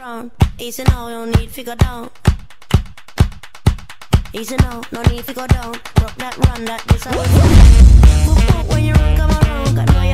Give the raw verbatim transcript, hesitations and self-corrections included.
around. Easy now, no need to go down. Easy now, no need to go down. Rock that, run that, this how we do. Move out when you run, come around. Got no